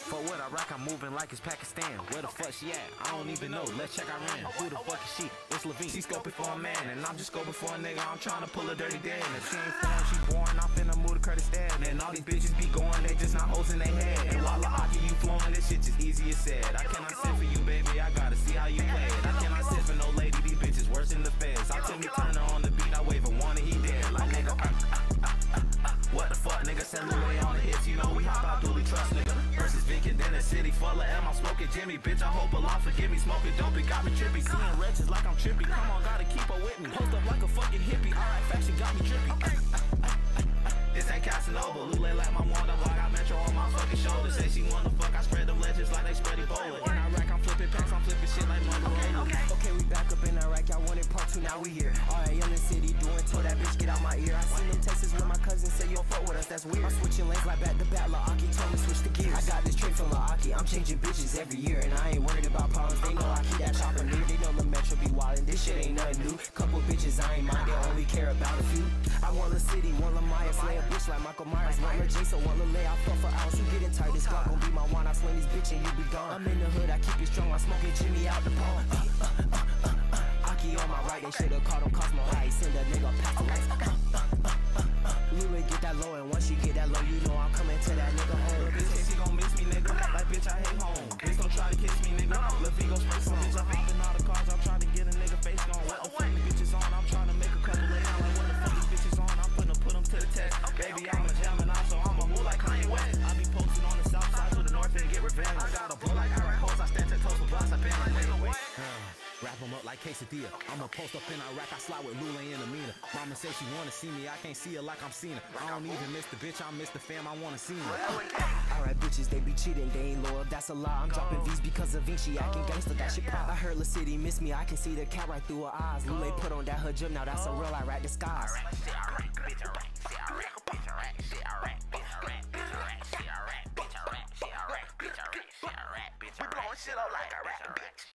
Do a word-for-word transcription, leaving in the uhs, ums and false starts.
For what I rock, I'm moving like it's Pakistan. Where the fuck she at? I don't even know. Let's check Iran. Who the fuck is she? It's Levine. She scoping for a man, and I'm just scoping for a nigga. I'm trying to pull a dirty Dan. If she ain't foreign, she born. I'm finna move to Kurdistan. And all these bitches be going, they just not hoes in their head. And while the Ahki you flowing, this shit just easy as said. I cannot sit for you, baby. I gotta see how you play it. I cannot sit for no lady. These bitches worse than the feds. I Timmy Turner on the beat. I wave a one and he dead. Like nigga. Uh, uh, uh, uh, what the fuck, nigga? Send Louis on the hits. You know we hop out, duly trust, nigga. Versus Vic and then a city full of M. I'm smoking Jimmy, bitch. I hope Allah forgive me. Smoking dope, it got me trippy. Seeing wretches like I'm trippy. Come on, gotta keep her with me. Post up like a fucking hippie. Alright, fashion got me trippy. This ain't Casanova. Lule like my wand. I got Metro on my fucking shoulder. Say she wanna fuck. I spread them legends like they spread Ebola. In Iraq, I'm flipping packs. I'm flipping shit like Motorola. Okay, okay, we back up in Iraq. Y'all wanted part two, now we here. Alright, young in the city doing. Told that bitch get out my ear. I seen them texts when my cousin said you don't fuck with us. That's weird. I'm switching lanes like back to back. La Ahki told me switch the gears. I got this trick from La Ahki. I'm changing bitches every year, and I ain't worried about problems. They know I keep that chopper near. They know the Metro be wildin'. This shit ain't nothing new. Couple bitches I ain't mind. They only care about a few. I want La City, want La Maya, slay a bitch like Michael Myers. Want La Jason, want La Lay. I fuck for hours. You getting tired? This Glock gon' be my wine. I sling this bitch and you be gone. I'm in the hood, I keep it strong. I'm smoking Jimmy out the pole. Uh, uh, uh, uh, uh. Ahki on my right. They should've called him Cosmo High. Send a nigga past the lights. Uh, uh, uh, uh, uh. Lulu get that low, and once you get that low, you know I'm coming to that nigga home. Bitch say she gon' miss me, nigga. Like bitch, I hate home. Bitch don't try to kiss me, nigga. Lil' Vigo spray some bitch. I'm hopping all the cars. I'm trying to get a nigga face gone. What the fuck these bitches on? I'm trying to make a couple lay down. Like what the fuck these bitches on? I'm finna put them to the test. Baby, I'm a Gemini, so I'm a move like Kanye West. I be posted on the south side to the north and get revenge. I got a blow like Iraq hoes. I stand ten toes with blocks. I been like nigga wait. Wrap them up like quesadilla. I'ma post up in Iraq. I slide with Lula and Amina. Mama say she wanna see me. I can't see her like I'm seen her. I don't even miss the bitch. I miss the fam. I wanna see her. Alright, bitches, they be cheating. They ain't loyal. That's a lie. I'm dropping V's because of Vinci. Acting gangster. That shit pop. I heard La City miss me. I can see the cat right through her eyes. Lula put on that hijab. Now that's a real Iraq disguise. We blowing shit up like Iraq, bitch.